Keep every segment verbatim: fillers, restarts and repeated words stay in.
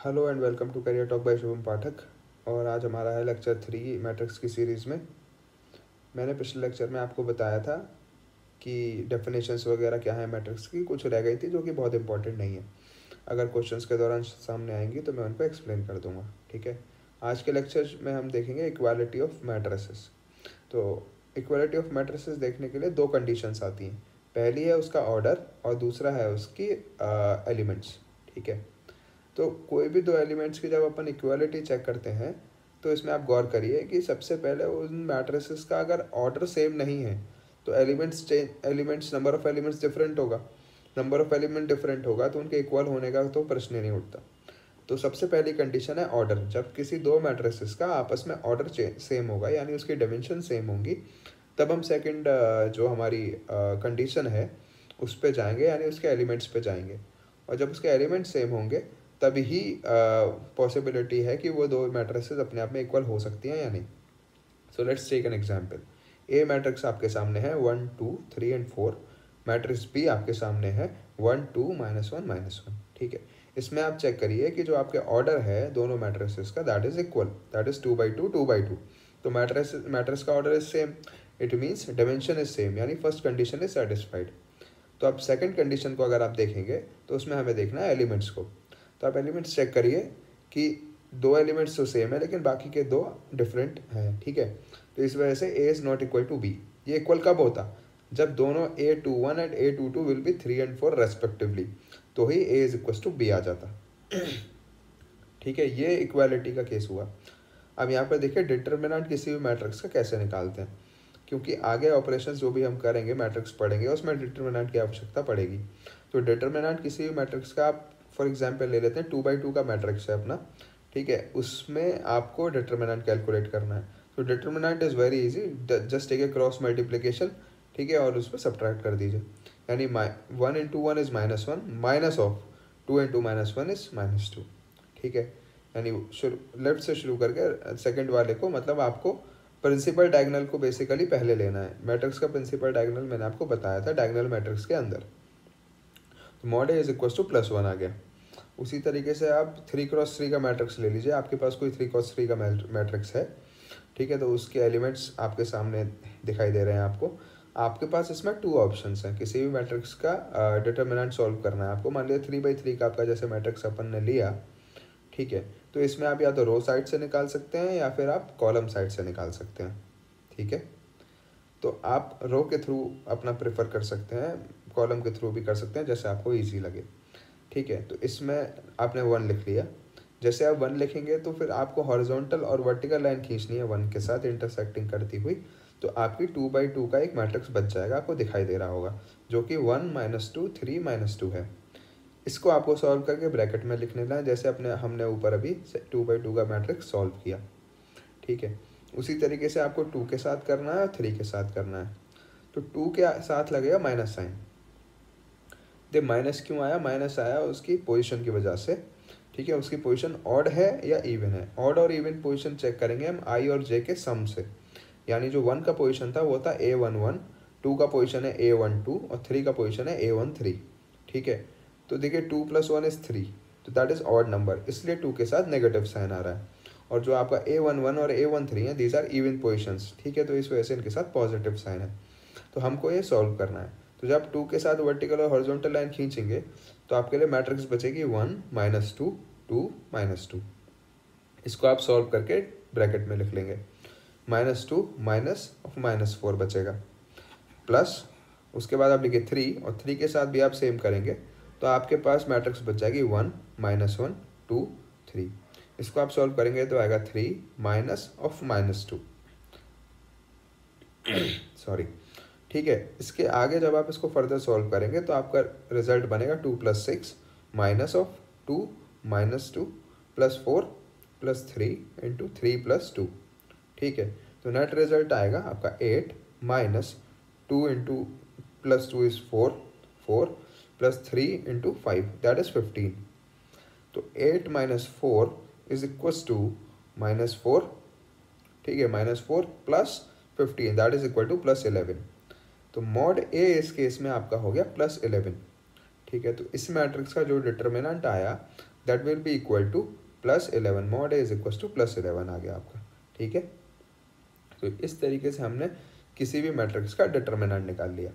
Hello and welcome to career talk by Shubham Pathak. और आज हमारा है लेक्चर थ्री मैट्रिक्स की सीरीज़ में। मैंने पिछले लेक्चर में आपको बताया था कि डेफिनेशंस वगैरह क्या है मैट्रिक्स की, कुछ रह गई थी जो कि बहुत इंपॉर्टेंट नहीं है। अगर क्वेश्चंस के दौरान सामने आएंगी तो मैं उनको एक्सप्लेन कर दूंगा। ठीक है, आज के लेक्चर में हम देखेंगे इक्वालिटी ऑफ मैट्रिसेस। तो इक्वालिटी ऑफ मैट्रिसेस देखने के लिए दो कंडीशंस आती हैं। पहली है उसका ऑर्डर और दूसरा है उसकी एलिमेंट्स। ठीक है, तो कोई भी दो एलिमेंट्स की जब अपन इक्वालिटी चेक करते हैं तो इसमें आप गौर करिए कि सबसे पहले उन मैट्रिसेस का अगर ऑर्डर सेम नहीं है तो elements change elements number of elements different होगा। नंबर ऑफ एलिमेंट डिफरेंट होगा तो उनके इक्वल होने का तो प्रश्न ही नहीं उठता। तो सबसे पहली कंडीशन है ऑर्डर। जब किसी दो मैट्रिसेस का आपस में ऑर्डर सेम होगा यानी उसकी डायमेंशन सेम होंगी, तब हम सेकंड जो हमारी कंडीशन है उस पे जाएंगे यानी उसके एलिमेंट्स पे जाएंगे। और जब उसके एलिमेंट सेम होंगे तभी ही पॉसिबिलिटी है कि वो दो मैट्रिसेस अपने आप में इक्वल हो सकती हैं या नहीं। So let's take an example. A matrix आपके सामने है one two three and four. Matrix B आपके सामने है one two minus one minus one. ठीक है, इसमें आप चेक करिए कि जो आपके ऑर्डर है दोनों मैट्रिसेस का that is equal, that is two by two two by two. तो मैट्रिस मैट्रिक्स का order is same, it means dimension is same, यानी फर्स्ट कंडीशन इज सेटिस्फाइड। तो अब सेकंड कंडीशन को अगर आप देखेंगे तो उसमें हमें देखना है एलिमेंट्स को। तो आप एलिमेंट्स चेक करिए कि दो एलिमेंट्स तो सेम है लेकिन बाकी के दो डिफरेंट हैं। ठीक है, तो इस वजह से A is not equal to B. ये इक्वल कब होता? जब दोनों A two one and A two two will be three and four respectively, तो ही A is equal to B आ जाता। ठीक है, ये इक्वालिटी का केस हुआ। अब यहाँ पर देखिए डिटर्मिनेंट किसी भी मैट्रिक्स का कैसे निकालते हैं, क्योंकि आगे ऑपरेशंस जो भी हम करेंगे मैट्रिक्स पढ़ेंगे उसमें डिटर्मिनेंट की आवश्यकता पड़ेगी। तो डिटर्मिनेंट किसी भी मैट्रिक्स का आप फॉर एग्जांपल ले लेते हैं, टू बाई टू का मैट्रिक्स है अपना। ठीक है, उसमें आपको डिटर्मिनेंट कैलकुलेट करना है। तो determinant is very easy, just take a cross multiplication. ठीक है, और उस पर सब्ट्रैक्ट कर दीजिए, यानी one into one is minus one, minus of two into minus one is minus two. ठीक है, यानी शुरू लेफ्ट से शुरू करके सेकंड वाले को, मतलब आपको प्रिंसिपल डायगोनल को बेसिकली पहले लेना है। मैट्रिक्स का प्रिंसिपल डायगोनल मैंने आपको बताया था डायगोनल मैट्रिक्स के अंदर। तो mod A is equal to plus one आ गया। उसी तरीके से आप थ्री क्रॉस थ्री का मैट्रिक्स ले लीजिए। आपके पास कोई थ्री क्रॉस थ्री का मैट्रिक्स है, ठीक है, तो उसके एलिमेंट्स आपके सामने दिखाई दे रहे हैं आपको। आपके पास इसमें टू ऑप्शंस हैं किसी भी मैट्रिक्स का डिटर्मिनेंट सॉल्व करना है आपको। मान लिया थ्री बाई थ्री का आपका जैसे मैट्रिक्स अपन ने लिया, ठीक है, तो इसमें आप या तो रो साइड से निकाल सकते हैं या फिर आप कॉलम साइड से निकाल सकते हैं। ठीक है, तो आप रो के थ्रू अपना प्रेफर कर सकते हैं, कॉलम के थ्रू भी कर सकते हैं, जैसे आपको इजी लगे। ठीक है, तो इसमें आपने वन लिख लिया। जैसे आप वन लिखेंगे तो फिर आपको हॉरिजॉन्टल और वर्टिकल लाइन खींचनी है वन के साथ इंटरसेक्टिंग करती हुई। तो आपकी टू बाई टू का एक मैट्रिक्स बच जाएगा, आपको दिखाई दे रहा होगा, जो कि one minus two three minus two है। इसको आपको सॉल्व करके ब्रैकेट में लिख लेना है, जैसे अपने हमने ऊपर अभी टू बाई टू का मैट्रिक्स सॉल्व किया। ठीक है, उसी तरीके से आपको टू के साथ करना है और थ्री के साथ करना है। तो टू के साथ लगेगा माइनस साइन। दे माइनस क्यों आया? माइनस आया उसकी पोजीशन की वजह से। ठीक है, उसकी पोजीशन ऑड है या इवन है। ऑड और इवन पोजीशन चेक करेंगे हम आई और जे के सम से। यानी जो वन का पोजीशन था वो था ए वन वन, टू का पोजीशन है ए वन टू और थ्री का पोजीशन है ए वन थ्री। ठीक है, तो देखिए two plus one is three, तो दैट इज ऑड नंबर, इसलिए टू के साथ नेगेटिव साइन आ रहा है। और जो आपका ए वन वन और ए वन थ्री है दीज आर इवन पोजिशंस। ठीक है, तो इस वजह से इनके साथ पॉजिटिव साइन है। तो हमको ये सॉल्व करना है। तो जब टू के साथ वर्टिकल और हॉरिजॉन्टल लाइन खींचेंगे तो आपके लिए मैट्रिक्स बचेगी one minus two two minus two. इसको आप सॉल्व करके ब्रैकेट में लिख लेंगे, minus two minus of minus four बचेगा, प्लस उसके बाद आप लिखिए थ्री, और थ्री के साथ भी आप सेम करेंगे तो आपके पास मैट्रिक्स बच जाएगी one minus one two three. इसको आप सॉल्व करेंगे तो आएगा three minus of minus two, sorry. ठीक है, इसके आगे जब आप इसको फर्दर सॉल्व करेंगे तो आपका रिजल्ट बनेगा two plus six minus of two minus two plus four plus three into three plus two. ठीक है, तो नेट रिजल्ट आएगा आपका eight minus two into plus two is four, four plus three into five that is fifteen. तो eight minus four is equals to minus four. ठीक है, minus four plus fifteen that is equal to plus eleven. तो mod A इस case में आपका हो गया plus eleven. ठीक है, तो इस मैट्रिक्स का जो डिटर्मिनेंट आया that will be equal to plus eleven, mod A is equal to plus eleven आ गया आपका। ठीक है, तो इस तरीके से हमने किसी भी मैट्रिक्स का डिटर्मिनेंट निकाल लिया।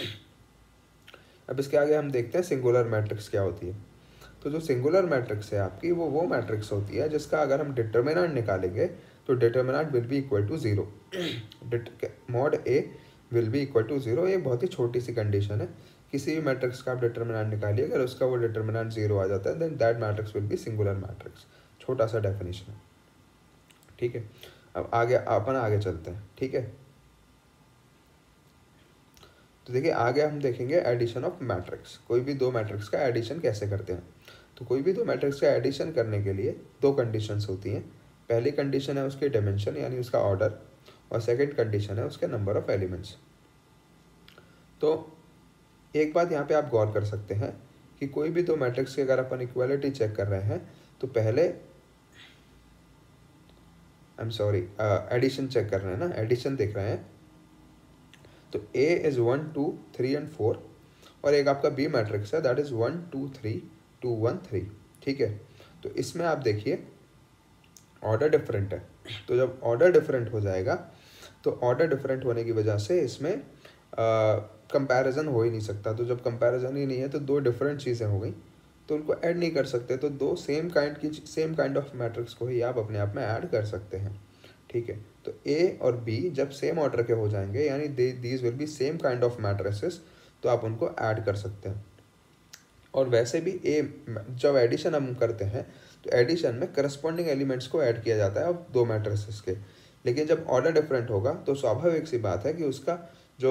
अब इसके आगे हम देखते हैं सिंगुलर मैट्रिक्स क्या होती है। तो जो सिंगुलर मैट्रिक्स है आपकी, वो वो मैट्रिक्स होती है जिसका अगर हम डिटर्मिनेंट निकालेंगे तो determinant will be equal to zero, mod A will be equal to zero. ये बहुत ही छोटी सी कंडीशन है, किसी भी मैट्रिक्स का आप डिटर्मिनेंट निकालिए, अगर उसका वो डिटर्मिनेंट जीरो आ जाता है then that matrix will be singular matrix. छोटा सा डेफिनेशन है। ठीक है, अब आगे अपन आगे चलते हैं। ठीक है, तो देखिए आगे हम देखेंगे एडिशन ऑफ मैट्रिक्स। कोई भी दो मैट्रिक्स का एडिशन कैसे करते हैं। तो कोई भी दो मैट्रिक्स का एडिशन करने के लिए दो कंडीशंस होती हैं। पहली कंडीशन है उसकी डायमेंशन यानी उसका ऑर्डर, और सेकंड कंडीशन है उसके नंबर ऑफ एलिमेंट्स। तो एक बात यहाँ पे आप गौर कर सकते हैं कि कोई भी दो मैट्रिक्स की अगर अपन इक्वालिटी चेक कर रहे हैं तो पहले I am sorry addition check कर रहे हैं ना, एडिशन देख रहे हैं। तो A is one two three and four, और एक आपका B मैट्रिक्स है that is one two three two one three. ठीक है, तो इसमें आप देखिए ऑर्डर डिफरेंट है। तो जब ऑर्डर डिफरेंट हो जाएगा तो ऑर्डर डिफरेंट होने की वजह से इसमें कंपैरिजन हो ही नहीं सकता। तो जब कंपैरिजन ही नहीं है तो दो डिफरेंट चीज़ें हो गई, तो उनको ऐड नहीं कर सकते। तो दो सेम काइंड की सेम काइंड ऑफ मैट्रिक्स को ही आप अपने आप में ऐड कर सकते हैं। ठीक है, तो A और B जब सेम ऑर्डर के हो जाएंगे यानी these will be same kind of matrices, तो आप उनको ऐड कर सकते हैं। और वैसे भी A जब एडिशन हम करते हैं तो एडिशन में करस्पॉन्डिंग एलिमेंट्स को ऐड किया जाता है अब दो मैट्रिसेस के। लेकिन जब ऑर्डर डिफरेंट होगा तो स्वाभाविक सी बात है कि उसका जो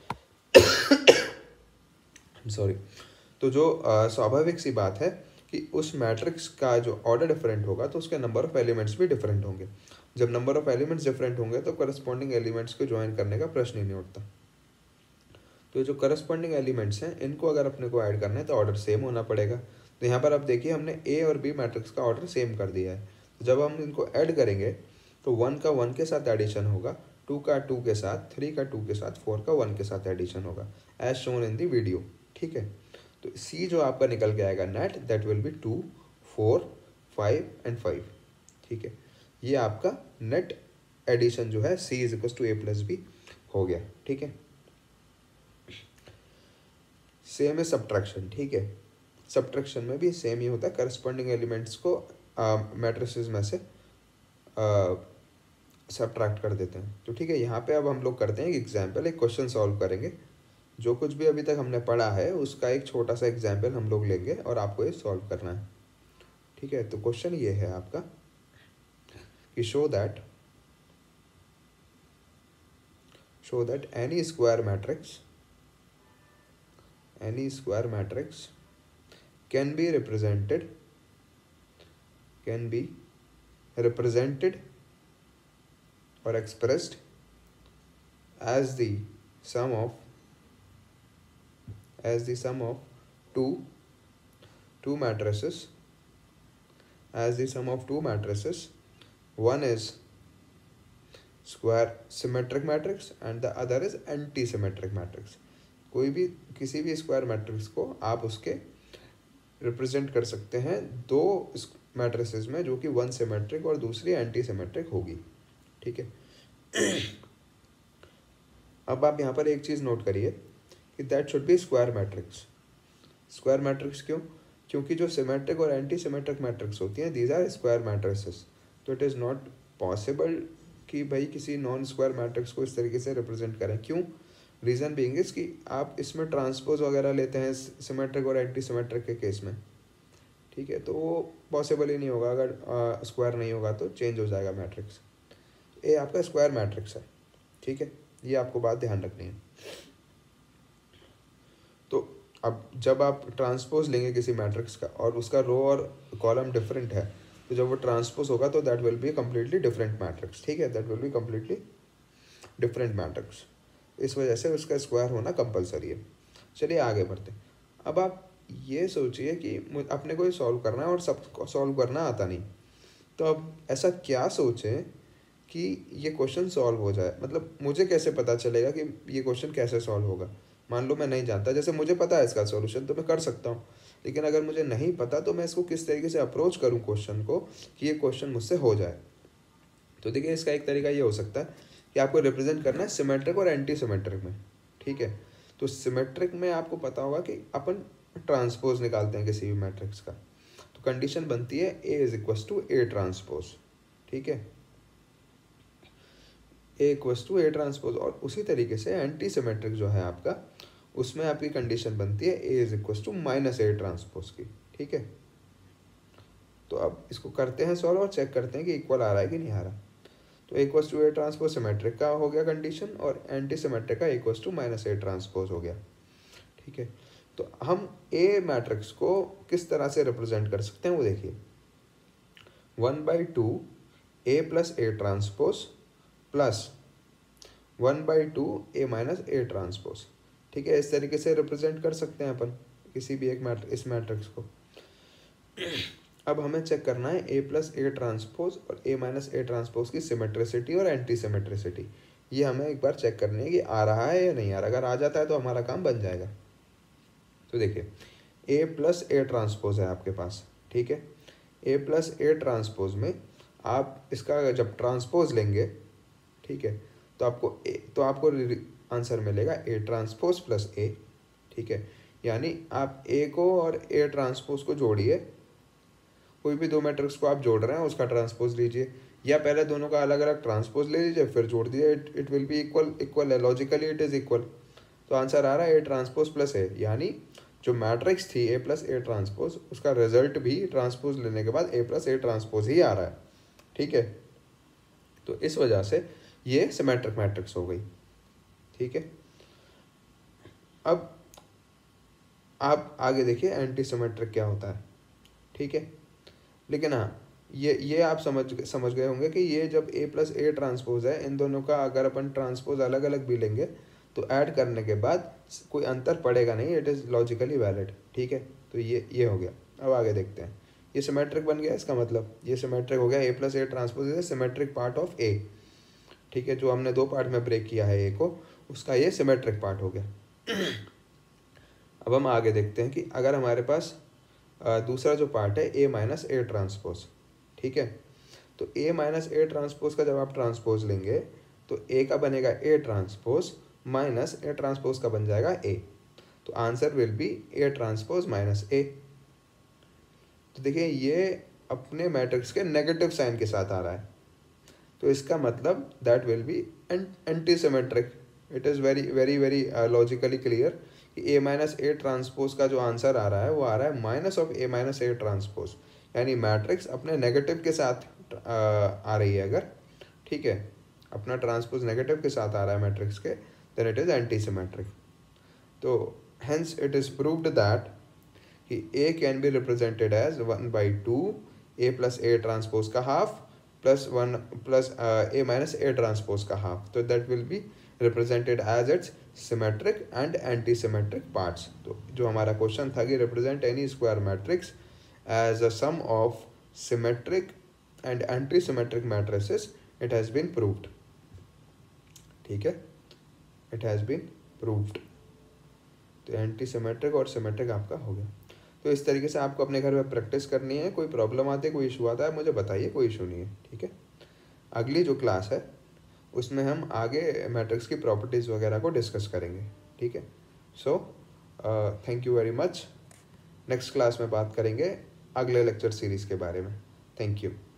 सॉरी तो जो स्वाभाविक सी बात है कि उस मैट्रिक्स का जो ऑर्डर डिफरेंट होगा तो उसके नंबर ऑफ एलिमेंट्स भी डिफरेंट होंगे। जब नंबर ऑफ एलिमेंट्स डिफरेंट होंगे तो करस्पॉन्डिंग एलिमेंट्स को ज्वाइन करने का प्रश्न ही नहीं उठता। तो जो करस्पॉन्डिंग एलिमेंट्स हैं इनको अगर अपने को ऐड करना है तो ऑर्डर सेम होना पड़ेगा। तो यहाँ पर आप देखिए हमने ए और बी मैट्रिक्स का ऑर्डर सेम कर दिया है। तो जब हम इनको ऐड करेंगे तो वन का वन के साथ एडिशन होगा, टू का टू के साथ, थ्री का टू के साथ, फोर का वन के साथ एडिशन होगा as shown in the video. ठीक है, तो सी जो आपका निकल के आएगा net that will be two four five and five. ठीक है, ये आपका नेट एडिशन जो है C is equal to A plus B हो गया। ठीक है, सेम है सब्ट्रैक्शन। ठीक है, सब्ट्रैक्शन में भी सेम ही होता है, करस्पॉन्डिंग एलिमेंट्स को मैट्रिसेस में से सब्ट्रैक्ट कर देते हैं। तो ठीक है, यहाँ पे अब हम लोग करते हैं एक एग्जाम्पल, एक क्वेश्चन सॉल्व करेंगे। जो कुछ भी अभी तक हमने पढ़ा है उसका एक छोटा सा एग्जाम्पल हम लोग लेंगे और आपको ये सॉल्व करना है। ठीक है, तो क्वेश्चन ये है आपका कि show that show that any square matrix any square matrix can be represented can be represented or expressed as the sum of as the sum of two two matrices as the sum of two matrices. One is square symmetric matrix and the other is anti-symmetric matrix. कोई भी किसी भी square matrix को आप उसके represent कर सकते हैं दो मैट्रिसेस में, जो कि वन सिमेट्रिक और दूसरी एंटी सिमेट्रिक होगी। ठीक है, अब आप यहाँ पर एक चीज़ नोट करिए कि that should be square matrix. Square matrix क्यों? क्योंकि जो सिमेट्रिक और एंटी सिमेट्रिक मैट्रिक्स होती हैं दीज आर स्क्वायर मैट्रिसेस। तो इट इज़ नॉट पॉसिबल कि भाई किसी नॉन स्क्वायर मैट्रिक्स को इस तरीके से रिप्रेजेंट करें। क्यों? रीज़न बीइंग इज कि आप इसमें ट्रांसपोज वगैरह लेते हैं सिमेट्रिक और एंटी सिमेट्रिक के केस में। ठीक है, तो वो पॉसिबल ही नहीं होगा, अगर स्क्वायर नहीं होगा तो चेंज हो जाएगा मैट्रिक्स। ये आपका स्क्वायर मैट्रिक्स है। ठीक है, ये आपको बात ध्यान रखनी है। तो अब जब आप ट्रांसपोज लेंगे किसी मैट्रिक्स का और उसका रो और कॉलम डिफरेंट है, तो जब वो ट्रांसपोज होगा तो that will be completely different matrix. ठीक है, that will be completely different matrix. इस वजह से उसका स्क्वायर होना कंपलसरी है। चलिए आगे बढ़ते हैं। अब आप ये सोचिए कि अपने को ये सॉल्व करना है और सब सॉल्व करना आता नहीं, तो अब ऐसा क्या सोचें कि ये क्वेश्चन सॉल्व हो जाए। मतलब मुझे कैसे पता चलेगा कि ये क्वेश्चन कैसे सॉल्व होगा? मान लो मैं नहीं जानता, जैसे मुझे पता है इसका सॉल्यूशन तो मैं कर सकता हूँ, लेकिन अगर मुझे नहीं पता तो मैं इसको किस तरीके से अप्रोच करूँ क्वेश्चन को कि ये क्वेश्चन मुझसे हो जाए। तो देखिए इसका एक तरीका ये हो सकता है कि आपको रिप्रेजेंट करना है सिमेट्रिक और एंटी सिमेट्रिक में, ठीक है। तो सिमेट्रिक में आपको पता होगा कि अपन ट्रांसपोज निकालते हैं किसी भी मैट्रिक्स का, तो कंडीशन बनती है A is equal to A transpose, ठीक है, A equal to A transpose. और उसी तरीके से एंटी सिमेट्रिक जो है आपका, उसमें आपकी कंडीशन बनती है A is equal to minus A transpose की, ठीक है। तो अब इसको करते हैं सॉल्व और चेक करते हैं कि इक्वल आ रहा है कि नहीं आ रहा। तो equal to A transpose symmetric का हो गया कंडीशन, और एंटी सिमेट्रिक का equal to minus A transpose हो गया, ठीक है। तो हम ए मैट्रिक्स को किस तरह से रिप्रेजेंट कर सकते हैं वो देखिए, one by two A plus A transpose plus one by two A minus A transpose, ठीक है। इस तरीके से रिप्रेजेंट कर सकते हैं अपन किसी भी एक मैट्रिक्स इस मैट्रिक्स को। अब हमें चेक करना है ए प्लस ए ट्रांसपोज और ए माइनस ए ट्रांसपोज की सिमेट्रिसिटी और एंटी सिमेट्रिसिटी, ये हमें एक बार चेक करनी है कि आ रहा है या नहीं आ रहा। अगर आ जाता है तो हमारा काम बन जाएगा। तो देखिए ए प्लस ए ट्रांसपोज है आपके पास, ठीक है। ए प्लस ए ट्रांसपोज में आप इसका जब ट्रांसपोज लेंगे, ठीक है, तो आपको ए तो आपको आंसर मिलेगा ए ट्रांसपोज प्लस ए, ठीक है। यानी आप ए को और ए ट्रांसपोज को जोड़िए, कोई भी दो मैट्रिक्स को आप जोड़ रहे हैं उसका ट्रांसपोज लीजिए, या पहले दोनों का अलग अलग ट्रांसपोज ले लीजिए फिर जोड़ दीजिए, it it will be equal equal है, लॉजिकली इट इज इक्वल। तो आंसर आ रहा है ए ट्रांसपोज प्लस ए, यानी जो मैट्रिक्स थी ए प्लस ए ट्रांसपोज, उसका रिजल्ट भी ट्रांसपोज लेने के बाद ए प्लस ए ट्रांसपोज ही आ रहा है, ठीक है। तो इस वजह से ये सिमेट्रिक मैट्रिक्स हो गई, ठीक है। अब आप आगे देखिए एंटी सिमेट्रिक क्या होता है, ठीक है। लेकिन हाँ, ये ये आप समझ समझ गए होंगे कि ये जब ए प्लस ए ट्रांसपोज है, इन दोनों का अगर अपन ट्रांसपोज अलग अलग भी लेंगे तो ऐड करने के बाद कोई अंतर पड़ेगा नहीं, इट इज़ लॉजिकली वैलिड, ठीक है। तो ये ये हो गया। अब आगे देखते हैं, ये सिमेट्रिक बन गया, इसका मतलब ये सिमेट्रिक हो गया, A plus A transpose is symmetric part of A, ठीक है। जो हमने दो पार्ट में ब्रेक किया है ए को, उसका ये सिमेट्रिक पार्ट हो गया। अब हम आगे देखते हैं कि अगर हमारे पास दूसरा जो पार्ट है ए माइनस ए ट्रांसपोज, ठीक है। तो ए माइनस ए ट्रांसपोज का जब आप ट्रांसपोज लेंगे तो ए का बनेगा A transpose minus A transpose का बन जाएगा ए, तो answer will be A transpose minus A. तो देखिए ये अपने मैट्रिक्स के नेगेटिव साइन के साथ आ रहा है, तो इसका मतलब that will be anti symmetric. It is very very very logically clear कि ए माइनस ए ट्रांसपोज का जो आंसर आ रहा है वो आ रहा है minus of A minus A transpose, यानी मैट्रिक्स अपने नेगेटिव के साथ आ, आ रही है अगर, ठीक है, अपना ट्रांसपोज नेगेटिव के साथ आ रहा है मैट्रिक्स के, then it is anti symmetric. तो hence it is proved that कि A can be represented as one by two A plus A transpose का half plus one plus A minus A transpose का half, तो that will be represented as its symmetric and anti symmetric parts. तो जो हमारा question था कि represent any square matrix as a sum of symmetric and anti symmetric matrices, it has been proved, ठीक है, it has been proved. तो anti symmetric और symmetric आपका हो गया। तो इस तरीके से आपको अपने घर में प्रैक्टिस करनी है। कोई प्रॉब्लम आती है, कोई इशू आता है, मुझे बताइए, कोई इशू नहीं है, ठीक है। अगली जो क्लास है उसमें हम आगे मैट्रिक्स की प्रॉपर्टीज़ वगैरह को डिस्कस करेंगे, ठीक है। So thank you very much. Next class में बात करेंगे अगले लेक्चर सीरीज़ के बारे में। Thank you.